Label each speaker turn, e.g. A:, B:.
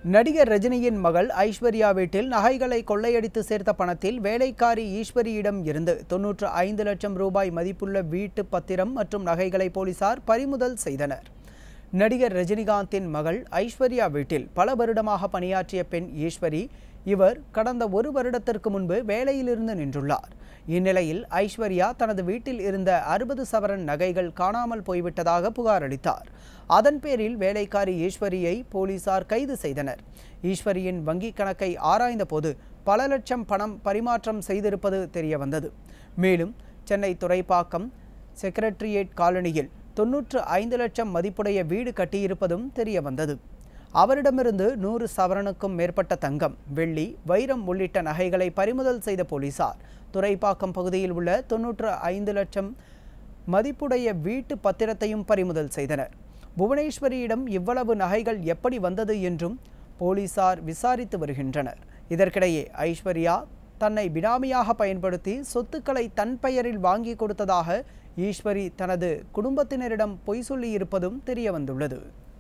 A: நடிகர் ரஜினியின் மகள் ஐஸ்வர்யா வீட்டில் நகைகளை கொள்ளையடித்து சேர்த்த பணத்தில் வேலைக்காரி ஈஸ்வரியிடம் இருந்து 95 லட்சம் ரூபாய் மதிப்புள்ள வீட்டு பத்திரம் மற்றும் நகைகளை போலீசார் பறிமுதல் செய்தனர். நடிகர் ரஜினிகாந்தின் மகள் ஐஸ்வர்யா வீட்டில் பல வருடமாக பணியாற்றிய பெண் ஈஸ்வரி இவர் கடந்த ஒரு வருடத்திற்கு முன்பு வேலையிலிருந்து நின்றுள்ளார். இந்நிலையில் ஐஸ்வர்யா தனது வீட்டில் இருந்த 60 சவரன் நகைகள் காணாமல் போய்விட்டதாக புகார் அளித்தார். அதன் பேரில் வேலைக்காரி ஈஸ்வரியை போலீசார் கைது செய்தனர். ஈஸ்வரியின் வங்கிக் கணக்கை ஆராய்ந்த போது பல லட்சம் பணம் பரிமாற்றம் செய்திருப்பது தெரியவந்தது. மேலும் சென்னை துறைப்பாக்கம் செக்ரட்டரியேட் காலனியில் 95 லட்சம் மதிப்புடைய வீடு கட்டியிருப்பதும் தெரியவந்தது. அவரிடமிருந்து 100 சவரனுக்கும் மேற்பட்ட தங்கம், வெள்ளி, வைரம் உள்ளிட்ட நகைகளை பறிமுதல் செய்த போலீசார் துறைப்பாக்கம் பகுதியில் உள்ள 95 லட்சம் மதிப்புடைய வீட்டு பத்திரத்தையும் பறிமுதல் செய்தனர். புவனேஸ்வரியிடம் இவ்வளவு நகைகள் எப்படி வந்தது என்றும் போலீசார் விசாரித்து வருகின்றனர். இதற்கிடையே ஐஸ்வர்யா தன்னை பினாமியாக பயன்படுத்தி சொத்துக்களை தன் பெயரில் வாங்கி கொடுத்ததாக ஈஸ்வரி தனது குடும்பத்தினரிடம் பொய் சொல்லியிருப்பதும் தெரியவந்துள்ளது.